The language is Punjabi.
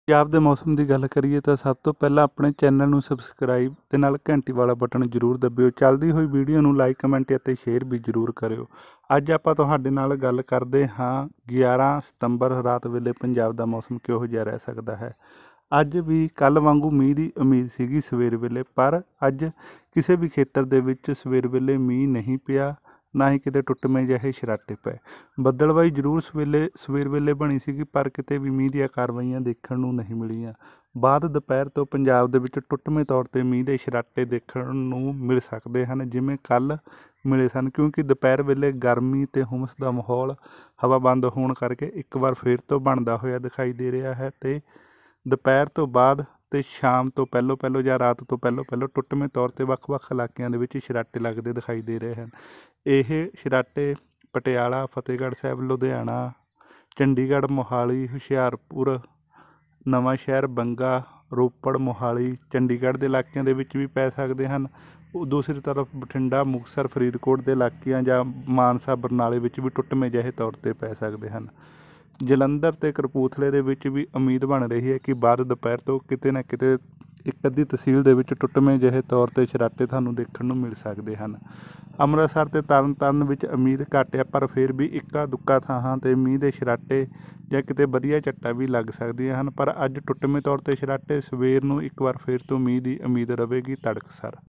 ਪੰਜਾਬ ਦੇ ਮੌਸਮ ਦੀ ਗੱਲ ਕਰੀਏ ਤਾਂ ਸਭ ਤੋਂ ਪਹਿਲਾਂ ਆਪਣੇ ਚੈਨਲ ਨੂੰ ਸਬਸਕ੍ਰਾਈਬ ਤੇ ਨਾਲ ਘੰਟੀ ਵਾਲਾ ਬਟਨ ਜ਼ਰੂਰ ਦਬਿਓ। ਚੱਲਦੀ ਹੋਈ ਵੀਡੀਓ ਨੂੰ ਲਾਈਕ ਕਮੈਂਟ ਅਤੇ ਸ਼ੇਅਰ ਵੀ ਜ਼ਰੂਰ ਕਰਿਓ। ਅੱਜ ਆਪਾਂ ਤੁਹਾਡੇ ਨਾਲ ਗੱਲ ਕਰਦੇ ਹਾਂ 11 ਸਤੰਬਰ ਰਾਤ ਵੇਲੇ ਪੰਜਾਬ ਦਾ ਮੌਸਮ ਕਿਹੋ ਜਿਹਾ ਰਹਿ ਸਕਦਾ ਹੈ। ਅੱਜ ਵੀ ਕੱਲ੍ਹ ਵਾਂਗੂ ਮੀਂਹ ਦੀ ਉਮੀਦ ਸੀਗੀ ਸਵੇਰ ਵੇਲੇ, ਪਰ ਅੱਜ ਕਿਸੇ ਵੀ ਖੇਤਰ ਦੇ ਵਿੱਚ ਸਵੇਰ ਵੇਲੇ ਮੀਂਹ ਨਹੀਂ ਪਿਆ, ਨਾ ਹੀ ਕਿਤੇ ਟੁੱਟਵੇਂ ਜਿਹੇ ਛਰਾਟੇ ਪਏ। ਬੱਦਲਬਾਈ ਜ਼ਰੂਰ ਸਵੇਰ ਵੇਲੇ ਬਣੀ ਸੀਗੀ, ਪਰ ਕਿਤੇ ਵੀ ਮੀਂਹ ਦੀਆਂ ਕਾਰਵਾਈਆਂ ਦੇਖਣ ਨੂੰ ਨਹੀਂ ਮਿਲੀਆਂ। ਬਾਅਦ ਦੁਪਹਿਰ ਤੋਂ ਪੰਜਾਬ ਦੇ ਵਿੱਚ ਟੁੱਟਵੇਂ ਤੌਰ 'ਤੇ ਮੀਂਹ ਦੇ ਛਰਾਟੇ ਦੇਖਣ ਨੂੰ ਮਿਲ ਸਕਦੇ ਹਨ, ਜਿਵੇਂ ਕੱਲ੍ਹ ਮਿਲੇ ਸਨ, ਕਿਉਂਕਿ ਦੁਪਹਿਰ ਵੇਲੇ ਗਰਮੀ ਅਤੇ ਹੁੰਮਸ ਦਾ ਮਾਹੌਲ ਹਵਾ ਬੰਦ ਹੋਣ ਕਰਕੇ ਇੱਕ ਵਾਰ ਫਿਰ ਤੋਂ ਬਣਦਾ ਹੋਇਆ ਦਿਖਾਈ ਦੇ ਰਿਹਾ ਹੈ। ਅਤੇ ਦੁਪਹਿਰ ਤੋਂ ਬਾਅਦ ਅਤੇ ਸ਼ਾਮ ਤੋਂ ਪਹਿਲੋਂ ਜਾਂ ਰਾਤ ਤੋਂ ਪਹਿਲੋਂ ਟੁੱਟਵੇਂ ਤੌਰ 'ਤੇ ਵੱਖ-ਵੱਖ ਇਲਾਕਿਆਂ ਦੇ ਵਿੱਚ ਛਰਾਟੇ ਲੱਗਦੇ ਦਿਖਾਈ ਦੇ ਰਹੇ ਹਨ। ਇਹ ਛਰਾਟੇ ਪਟਿਆਲਾ, ਫਤਿਹਗੜ੍ਹ ਸਾਹਿਬ, ਲੁਧਿਆਣਾ, ਚੰਡੀਗੜ੍ਹ, ਮੋਹਾਲੀ, ਹੁਸ਼ਿਆਰਪੁਰ, ਨਵਾਂਸ਼ਹਿਰ, ਬੰਗਾ, ਰੋਪੜ, ਮੋਹਾਲੀ, ਚੰਡੀਗੜ੍ਹ ਦੇ ਇਲਾਕਿਆਂ ਦੇ ਵਿੱਚ ਵੀ ਪੈ ਸਕਦੇ ਹਨ। ਦੂਸਰੀ ਤਰਫ ਬਠਿੰਡਾ, ਮੁਕਤਸਰ, ਫਰੀਦਕੋਟ ਦੇ ਇਲਾਕਿਆਂ ਜਾਂ ਮਾਨਸਾ, ਬਰਨਾਲੇ ਵਿੱਚ ਵੀ ਟੁੱਟਵੇਂ ਜਿਹੇ ਤੌਰ 'ਤੇ ਪੈ ਸਕਦੇ ਹਨ। ਜਲੰਧਰ ਅਤੇ ਕਪੂਰਥਲੇ ਦੇ ਵਿੱਚ ਵੀ ਉਮੀਦ ਬਣ ਰਹੀ ਹੈ ਕਿ ਬਾਅਦ ਦੁਪਹਿਰ ਤੋਂ ਕਿਤੇ ਨਾ ਕਿਤੇ ਇੱਕ ਅੱਧੀ ਤਹਿਸੀਲ ਦੇ ਵਿੱਚ ਟੁੱਟਵੇਂ ਜਿਹੇ ਤੌਰ 'ਤੇ ਛਰਾਟੇ ਤੁਹਾਨੂੰ ਦੇਖਣ ਨੂੰ ਮਿਲ ਸਕਦੇ ਹਨ। ਅੰਮ੍ਰਿਤਸਰ ਅਤੇ ਤਰਨਤਾਰਨ ਵਿੱਚ ਉਮੀਦ ਘੱਟ ਹੈ, ਪਰ ਫਿਰ ਵੀ ਇੱਕਾ ਦੁੱਕਾ ਥਾਵਾਂ 'ਤੇ ਮੀਂਹ ਦੇ ਛਰਾਟੇ ਜਾਂ ਕਿਤੇ ਵਧੀਆ ਝੱਟਾਂ ਵੀ ਲੱਗ ਸਕਦੀਆਂ ਹਨ। ਪਰ ਅੱਜ ਟੁੱਟਵੇਂ ਤੌਰ 'ਤੇ ਛਰਾਟੇ, ਸਵੇਰ ਨੂੰ ਇੱਕ ਵਾਰ ਫਿਰ ਤੋਂ ਮੀਂਹ ਦੀ ਉਮੀਦ ਰਹੇਗੀ ਤੜਕਸਾਰ।